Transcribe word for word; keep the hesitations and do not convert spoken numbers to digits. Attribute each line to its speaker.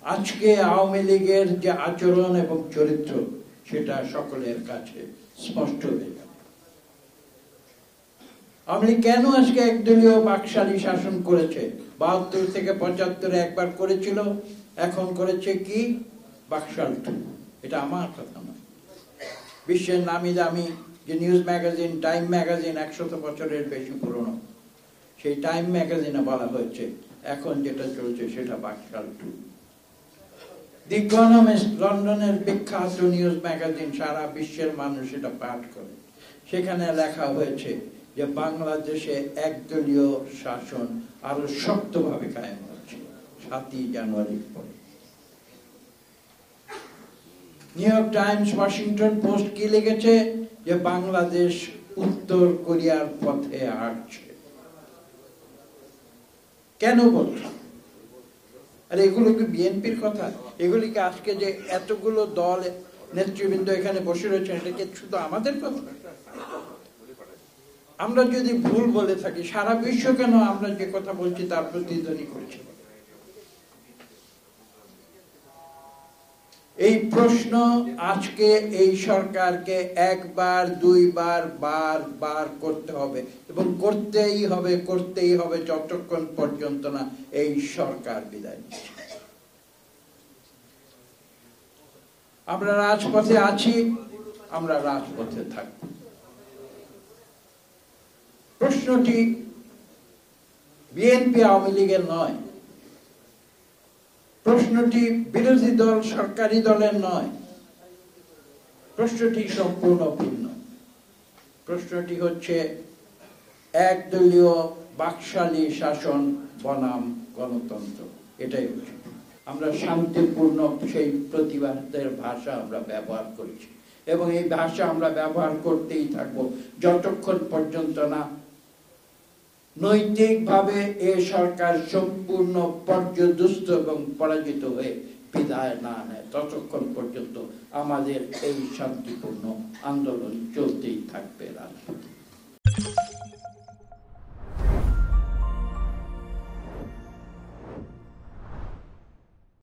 Speaker 1: আজকে আওয়ামী লীগের যে আচরণ এবং চরিত্র সেটা সকলের কাছে স্পষ্ট হয়ে যাবে। আওয়ামী লীগ কেন আজকে একদলীয় বাকশালী শাসন করেছে? বাহাত্তর থেকে পঁচাত্তরে একবার করেছিল, এখন করেছে কি বাকশাল টু। এটা আমার কথা না, বিশ্বের নামি দামি যে নিউজ ম্যাগাজিন টাইম ম্যাগাজিন একশত বছরের বেশি পুরনো, সেই টাইম ম্যাগাজিনে বলা হয়েছে এখন যেটা চলছে সেটা বাকশাল টু। দি ইকোনমিস্ট, লন্ডনের বিখ্যাত নিউজ ম্যাগাজিন, সারা বিশ্বের মানুষ এটা পাঠ করে, সেখানে লেখা হয়েছে যে বাংলাদেশে একদলীয় শাসন আরো শক্তভাবে কায়েম হচ্ছে সাতই জানুয়ারির পরে। New York Times, Washington Post কি লিখেছে? যে বাংলাদেশ উত্তর কোরিয়ার পথে হাঁটছে। কেন বলছে? আর এগুলো কি বিএনপির কথা? এগুলি কি আজকে যে এতগুলো দল নেতৃবৃন্দ এখানে বসে রয়েছেন, এটা কি শুধু আমাদের কথা? আমরা যদি ভুল বলে থাকি, সারা বিশ্ব কেন আমরা যে কথা বলছি তার প্রতিধ্বনি করছে? এই প্রশ্ন আজকে এই সরকারকে একবার দুইবার বার বার করতে হবে, এবং করতেই হবে করতেই হবে যতক্ষণ পর্যন্ত না এই সরকার বিদায় নিচ্ছে। আমরা রাজপথে আছি, আমরা রাজপথে থাকব। প্রশ্নটি বিএনপি আওয়ামী লীগের নয়, প্রশ্নটি বিরোধী দল সরকারি দলের নয়, প্রশ্নটি সম্পূর্ণ ভিন্ন। প্রশ্নটি হচ্ছে একদলীয় বাকশালী শাসন বনাম গণতন্ত্র। এটাই হচ্ছে। আমরা শান্তিপূর্ণ সেই প্রতিবাদের ভাষা আমরা ব্যবহার করেছি, এবং এই ভাষা আমরা ব্যবহার করতেই থাকবো যতক্ষণ পর্যন্ত না নৈতিকভাবে এ সরকার সম্পূর্ণ পর্যদুস্ত এবং পরাজিত হয়ে বিদায় না নেয়। ততক্ষণ পর্যন্ত আমাদের এই শান্তিপূর্ণ আন্দোলন চলতেই থাকবে। রাজনীতি